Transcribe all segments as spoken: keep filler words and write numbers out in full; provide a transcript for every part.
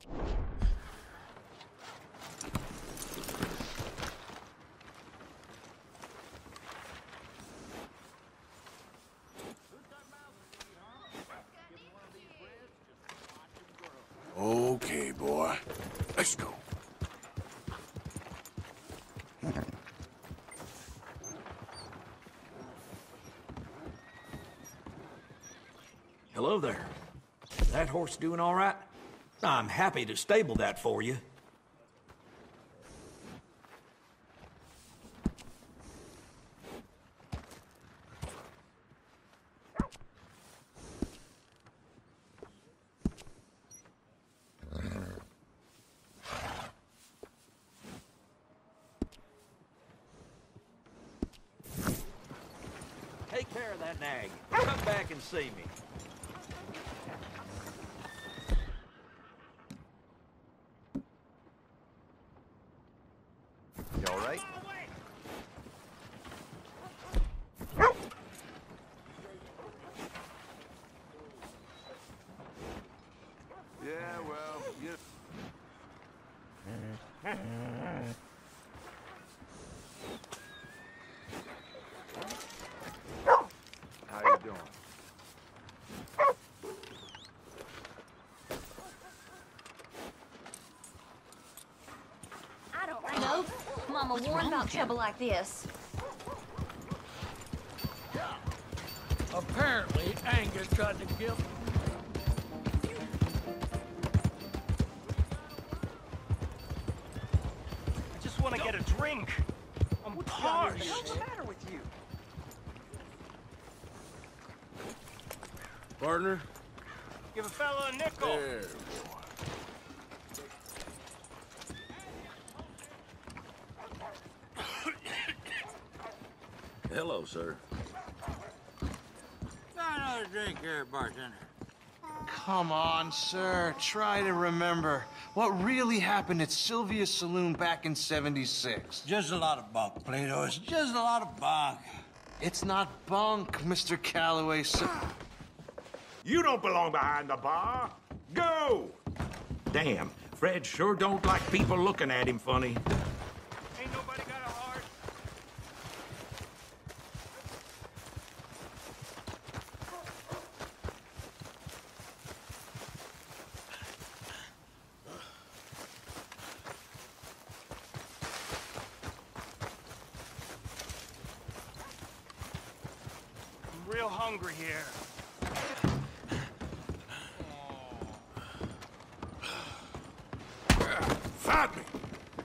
Okay, boy. Let's go. Hello there. That horse doing all right? I'm happy to stable that for you. Take care of that nag. Come back and see me. You all right? Yeah, well, you... How you doing? I don't know. Mama warned about trouble like this. Apparently, Angus tried to kill... I just want to get a drink. I'm parched. What's the matter with you? Partner? Give a fella a nickel. There, boy. Hello, sir. Got another drink here, bartender. Come on, sir. Try to remember what really happened at Sylvia's Saloon back in seventy-six. Just a lot of bunk, Plato. It's just a lot of bunk. It's not bunk, Mister Calloway, sir. You don't belong behind the bar. Go! Damn, Fred sure don't like people looking at him funny. Ain't nobody got a heart. I'm real hungry here. Fight me!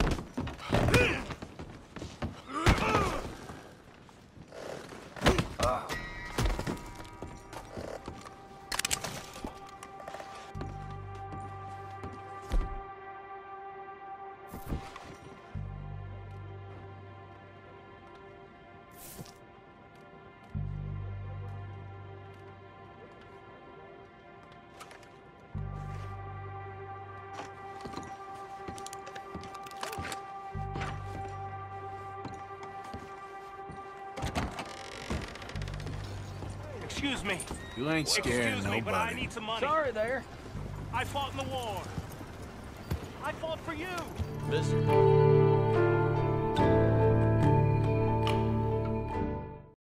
Excuse me. You ain't scaring Excuse me, but I nobody. need some money. Sorry there. I fought in the war. I fought for you. Listen.